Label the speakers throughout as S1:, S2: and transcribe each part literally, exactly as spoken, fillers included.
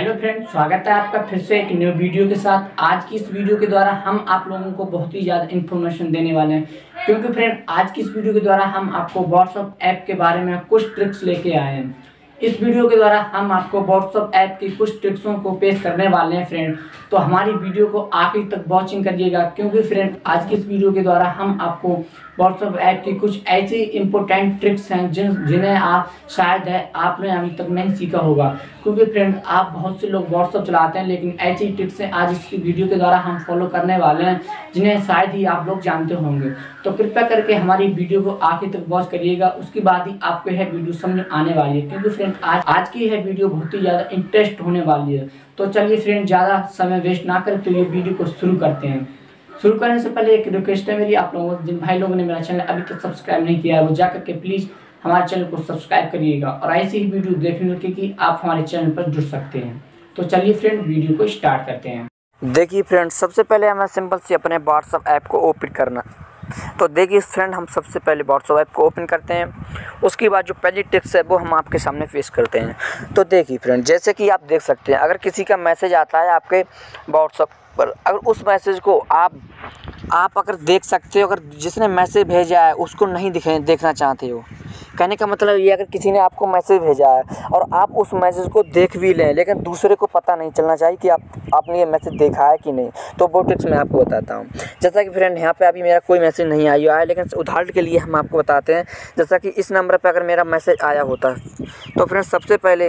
S1: Hello friend, स्वागत है आपका फिर से एक न्यू वीडियो के साथ। आज की इस वीडियो के द्वारा हम आप लोगों को बहुत ही ज़्यादा इन्फॉर्मेशन देने वाले हैं, क्योंकि फ्रेंड आज की इस वीडियो के द्वारा हम आपको व्हाट्सएप ऐप के बारे में कुछ ट्रिक्स लेके आए हैं। इस वीडियो के द्वारा हम आपको व्हाट्सएप ऐप की कुछ ट्रिक्सों को पेश करने वाले हैं फ्रेंड। तो हमारी वीडियो को आखिर तक वॉचिंग करिएगा, क्योंकि फ्रेंड आज की इस वीडियो के द्वारा हम आपको व्हाट्सएप ऐप की कुछ ऐसी इंपॉर्टेंट ट्रिक्स हैं जिन जिन्हें आप शायद है आपने अभी तक नहीं सीखा होगा। क्योंकि फ्रेंड आप बहुत से लोग व्हाट्सएप चलाते हैं, लेकिन ऐसी ट्रिक्स हैं आज इस वीडियो के द्वारा हम फॉलो करने वाले हैं जिन्हें शायद ही आप लोग जानते होंगे। तो कृपया करके हमारी वीडियो को आखिर तक वॉच करिएगा, उसके बाद ही आपको यह वीडियो समझ आने वाली है। क्योंकि फ्रेंड आज आज की यह वीडियो बहुत ही ज़्यादा इंटरेस्ट होने वाली है। तो चलिए फ्रेंड, ज़्यादा समय वेस्ट ना करें तो ये वीडियो को शुरू करते हैं। शुरू करने से पहले एक रिक्वेस्ट है मेरी आप लोगों, जिन भाई लोगों ने मेरा चैनल अभी तक सब्सक्राइब नहीं किया है वो जाकर के प्लीज़ हमारे चैनल को सब्सक्राइब करिएगा और ऐसी ही वीडियो देखने के कि आप हमारे चैनल पर जुड़ सकते हैं। तो चलिए फ्रेंड, वीडियो को स्टार्ट करते हैं।
S2: देखिए फ्रेंड, सबसे पहले हमें सिंपल से अपने व्हाट्सएप ऐप को ओपन करना। तो देखिए फ्रेंड, हम सबसे पहले व्हाट्सएप ऐप को ओपन करते हैं। उसके बाद जो पहली टिप्स है वो हम आपके सामने पेश करते हैं। तो देखिए फ्रेंड, जैसे कि आप देख सकते हैं, अगर किसी का मैसेज आता है आपके व्हाट्सएप पर, अगर उस मैसेज को आप आप अगर देख सकते हो, अगर जिसने मैसेज भेजा है उसको नहीं दिखे देखना चाहते हो, कहने का मतलब ये, अगर किसी ने आपको मैसेज भेजा है और आप उस मैसेज को देख भी लें लेकिन दूसरे को पता नहीं चलना चाहिए कि आप आपने ये मैसेज देखा है कि नहीं, तो वो ट्रिक्स मैं आपको बताता हूँ। जैसा कि फ्रेंड यहाँ पे अभी मेरा कोई मैसेज नहीं आया है, लेकिन उदाहरण के लिए हम आपको बताते हैं। जैसा कि इस नंबर पर अगर मेरा मैसेज आया होता तो फ्रेंड सबसे पहले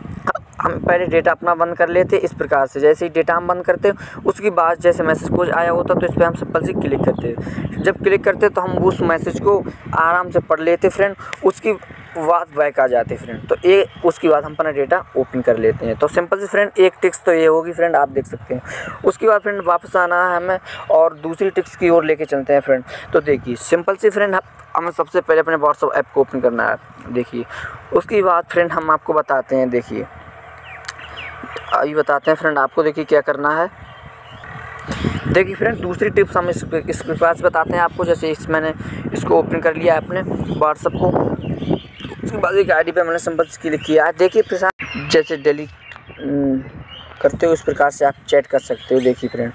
S2: हम पहले डेटा अपना बंद कर लेते इस प्रकार से। जैसे ही डेटा हम बंद करते उसके बाद जैसे मैसेज कुछ आया होता तो इस पर हम सिंपल से क्लिक करते। जब क्लिक करते तो हम उस मैसेज को आराम से पढ़ लेते फ्रेंड। उसकी बाद बैक आ जाते फ्रेंड। तो ये उसके बाद हम अपना डेटा ओपन कर लेते हैं। तो सिंपल से फ्रेंड एक टिक्स तो ये होगी फ्रेंड, आप देख सकते हैं। उसके बाद फ्रेंड वापस आना है हमें और दूसरी टिक्स की ओर लेके चलते हैं फ्रेंड। तो देखिए सिंपल से फ्रेंड, हमें सबसे पहले अपने व्हाट्सएप ऐप को ओपन करना है। देखिए उसके बाद फ्रेंड हम आपको बताते हैं, देखिए अभी बताते हैं फ्रेंड आपको। देखिए क्या करना है। देखिए फ्रेंड, दूसरी टिप्स हम इस इस प्रकार से बताते हैं आपको। जैसे इस मैंने इसको ओपन कर लिया है अपने व्हाट्सएप को। उसके बाद एक आईडी पे मैंने सिंपल से क्लिक किया है। देखिए फ्रेंड, जैसे डेली करते हो इस प्रकार से आप चैट कर सकते हो। देखिए फ्रेंड,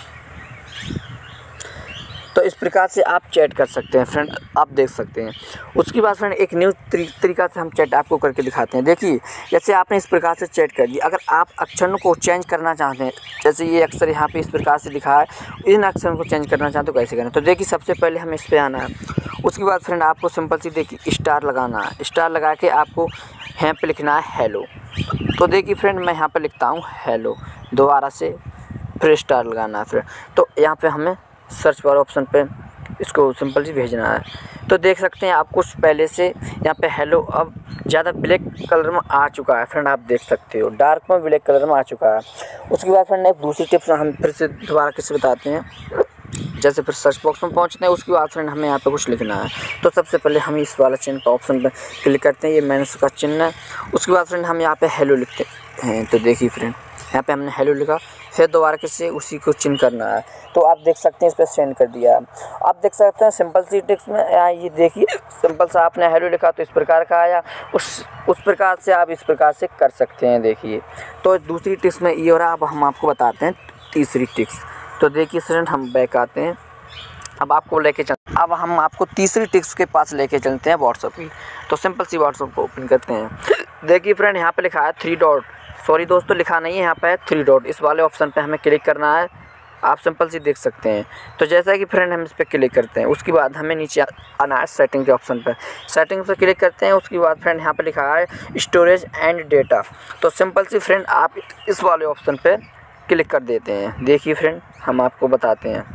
S2: तो इस प्रकार से आप चैट कर सकते हैं फ्रेंड, आप देख सकते हैं। उसके बाद फ्रेंड एक न्यू तरीका से हम चैट आपको करके दिखाते हैं। देखिए जैसे आपने इस प्रकार से चैट कर दी, अगर आप अक्षरों को चेंज करना चाहते हैं, जैसे ये अक्षर यहाँ पे इस प्रकार से लिखा है, इन अक्षरों को चेंज करना चाहते हो कैसे करें। तो देखिए सबसे पहले हमें इस पर आना है। उसके बाद फ्रेंड आपको सिंपल सी देखिए स्टार लगाना है। स्टार लगा के आपको यहाँ पर लिखना है हेलो। तो देखिए फ्रेंड, मैं यहाँ पर लिखता हूँ हेलो, दोबारा से फिर स्टार लगाना है फ्रेंड। तो यहाँ पर हमें सर्च वाले ऑप्शन पे इसको सिंपल जी भेजना है। तो देख सकते हैं आप कुछ पहले से यहाँ पे हेलो अब ज़्यादा ब्लैक कलर में आ चुका है फ्रेंड, आप देख सकते हो डार्क में ब्लैक कलर में आ चुका है। उसके बाद फ्रेंड एक दूसरी टिप्स हम फिर से दोबारा किससे बताते हैं। जैसे फिर सर्च बॉक्स में पहुँचते हैं, उसके बाद फ्रेंड हमें यहाँ पे कुछ लिखना है। तो सबसे पहले हम इस वाला चिन्ह का ऑप्शन पर क्लिक करते हैं, ये माइनस का चिन्ह है। उसके बाद फ्रेंड हम यहाँ पे हेलो लिखते हैं। तो देखिए फ्रेंड, यहाँ पे हमने हेलो लिखा, फिर दोबारा किसी उसी को चिन्ह करना है। तो आप देख सकते हैं इस पर सेंड कर दिया है। आप देख सकते हैं सिंपल सी टिक्स में ये देखिए सिंपल सा आपने हेलो लिखा तो इस प्रकार का आया, उस उस प्रकार से आप इस प्रकार से कर सकते हैं। देखिए तो दूसरी टिक्स में ये हो रहा है। अब हम आपको बताते हैं तीसरी टिक्स। तो देखिए फ्रेंड, हम बैक आते हैं। अब आपको लेके चल अब हम आपको तीसरी टिक्स के पास लेके चलते हैं व्हाट्सएप की। तो सिंपल सी व्हाट्सएप को ओपन करते हैं। देखिए फ्रेंड, यहाँ पे लिखा है थ्री डॉट, सॉरी दोस्तों लिखा नहीं है, यहाँ पे है थ्री डॉट। इस वाले ऑप्शन पे हमें क्लिक करना है, आप सिंपल सी देख सकते हैं। तो जैसा कि फ्रेंड हम इस पर क्लिक करते हैं, उसके बाद हमें नीचे आना है सेटिंग के ऑप्शन पर। सेटिंग पर क्लिक करते हैं। उसके बाद फ्रेंड यहाँ पे लिखा है स्टोरेज एंड डेटा। तो सिंपल सी फ्रेंड आप इस वाले ऑप्शन पे क्लिक कर देते हैं। देखिए फ्रेंड, हम आपको बताते हैं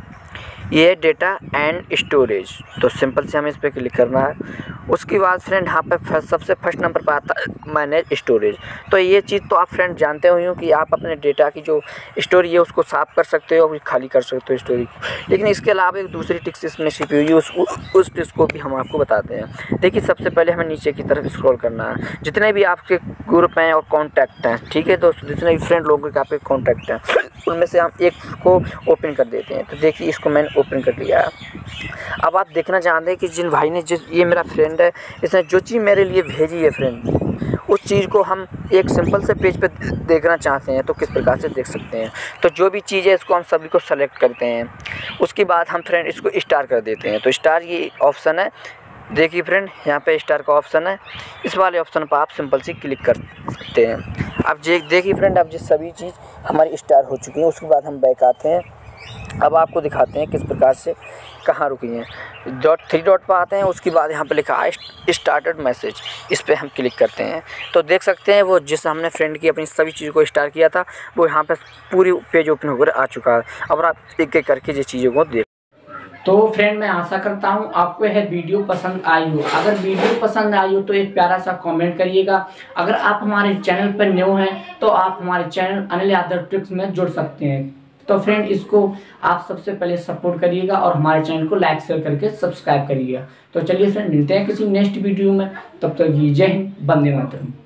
S2: ये डेटा एंड स्टोरेज। तो सिंपल से हमें इस पर क्लिक करना है। उसके बाद फ्रेंड यहाँ पे सबसे फर्स्ट नंबर पर आता है मैनेज स्टोरेज। तो ये चीज़ तो आप फ्रेंड जानते हुए हो कि आप अपने डेटा की जो स्टोरी है उसको साफ़ कर सकते हो और खाली कर सकते हो स्टोरी को। लेकिन इसके अलावा एक दूसरी टिक्स इसमें छिपी हुई है, उस उस टिक्स को भी हम आपको बताते हैं। देखिए सबसे पहले हमें नीचे की तरफ स्क्रॉल करना है। जितने भी आपके ग्रुप हैं और कॉन्टैक्ट हैं, ठीक है दोस्तों, जितने भी फ्रेंड लोगों के आपके कॉन्टैक्ट हैं उनमें से हम एक को ओपन कर देते हैं। तो देखिए इसको मैंने ओपन कर लिया है। अब आप देखना चाहते हैं कि जिन भाई ने जिस ये मेरा फ्रेंड है, इसने जो चीज़ मेरे लिए भेजी है फ्रेंड, उस चीज़ को हम एक सिंपल से पेज पे देखना चाहते हैं तो किस प्रकार से देख सकते हैं। तो जो भी चीज़ है इसको हम सभी को सेलेक्ट करते हैं, उसके बाद हम फ्रेंड इसको स्टार कर देते हैं। तो स्टार ये ऑप्शन है, देखिए फ्रेंड यहाँ पे स्टार का ऑप्शन है, इस वाले ऑप्शन पर आप सिंपल सी क्लिक कर सकते हैं। अब जे देखिए फ्रेंड, अब जिस सभी चीज़ हमारी स्टार हो चुकी है, उसके बाद हम बैक आते हैं। अब आपको दिखाते हैं किस प्रकार से कहाँ रुकी हैं। डॉट थ्री डॉट पर आते हैं, उसके बाद यहाँ पे लिखा है स्टार्टेड मैसेज, इस पर हम क्लिक करते हैं तो देख सकते हैं वो जिस हमने फ्रेंड की अपनी सभी चीज़ों को स्टार किया था वो यहाँ पे पूरी पेज ओपन होकर आ चुका है। अब आप एक एक करके ये चीज़ों को देख।
S1: तो फ्रेंड मैं आशा करता हूँ आपको यह वीडियो पसंद आई हो। अगर वीडियो पसंद आई हो तो एक प्यारा सा कमेंट करिएगा। अगर आप हमारे चैनल पर न्यू हैं तो आप हमारे चैनल अनिल यादव ट्रिक्स में जुड़ सकते हैं। तो फ्रेंड इसको आप सबसे पहले सपोर्ट करिएगा और हमारे चैनल को लाइक शेयर करके सब्सक्राइब करिएगा। तो चलिए फ्रेंड मिलते हैं किसी नेक्स्ट वीडियो में, तब तक जय हिंद, वंदे मातरम।